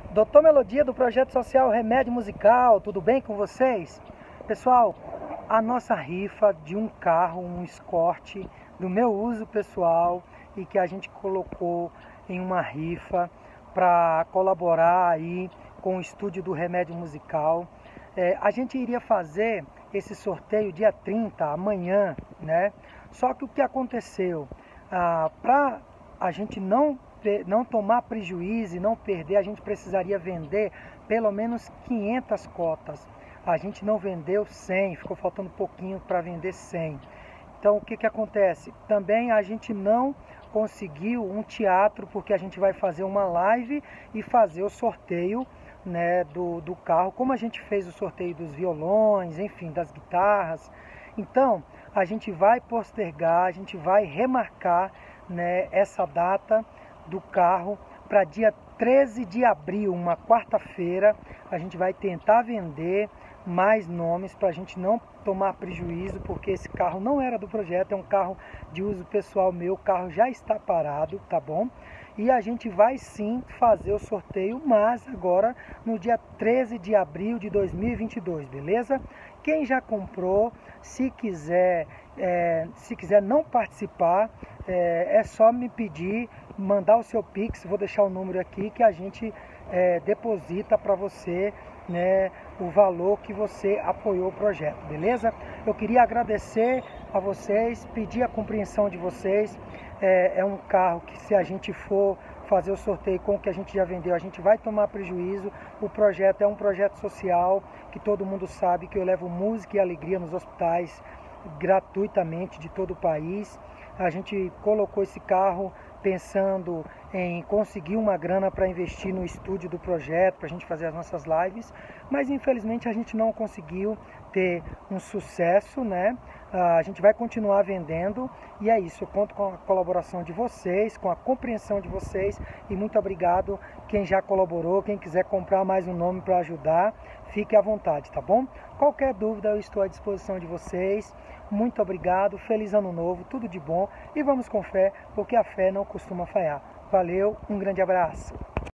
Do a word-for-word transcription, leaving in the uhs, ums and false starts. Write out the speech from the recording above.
Doutor Melodia do Projeto Social Remédio Musical, tudo bem com vocês? Pessoal, a nossa rifa de um carro, um Escort, do meu uso pessoal e que a gente colocou em uma rifa para colaborar aí com o estúdio do Remédio Musical. É, a gente iria fazer esse sorteio dia trinta, amanhã, né? Só que o que aconteceu? Ah, para a gente não não tomar prejuízo e não perder, a gente precisaria vender pelo menos quinhentas cotas. A gente não vendeu cem, ficou faltando pouquinho para vender cem. Então o que que acontece? Também a gente não conseguiu um teatro, porque a gente vai fazer uma live e fazer o sorteio, né, do, do carro, como a gente fez o sorteio dos violões, enfim, das guitarras. Então a gente vai postergar, a gente vai remarcar, né, essa data do carro para dia treze de abril, uma quarta-feira. A gente vai tentar vender mais nomes para a gente não tomar prejuízo, porque esse carro não era do projeto, é um carro de uso pessoal meu, o carro já está parado, tá bom? E a gente vai sim fazer o sorteio, mas agora no dia treze de abril de dois mil e vinte e dois, beleza? Quem já comprou, se quiser, é, se quiser não participar, é, é só me pedir, mandar o seu Pix, vou deixar o número aqui que a gente é, deposita para você, né, o valor que você apoiou o projeto, beleza? Eu queria agradecer a vocês, pedir a compreensão de vocês. É, é um carro que, se a gente for fazer o sorteio com o que a gente já vendeu, a gente vai tomar prejuízo. O projeto é um projeto social, que todo mundo sabe que eu levo música e alegria nos hospitais gratuitamente de todo o país. A gente colocou esse carro pensando em conseguir uma grana para investir no estúdio do projeto, para a gente fazer as nossas lives, mas infelizmente a gente não conseguiu ter um sucesso, né? A gente vai continuar vendendo e é isso. Eu conto com a colaboração de vocês, com a compreensão de vocês, e muito obrigado quem já colaborou. Quem quiser comprar mais um nome para ajudar, fique à vontade, tá bom? Qualquer dúvida eu estou à disposição de vocês. Muito obrigado, feliz ano novo, tudo de bom e vamos com fé, porque a fé não costuma falhar. Valeu, um grande abraço.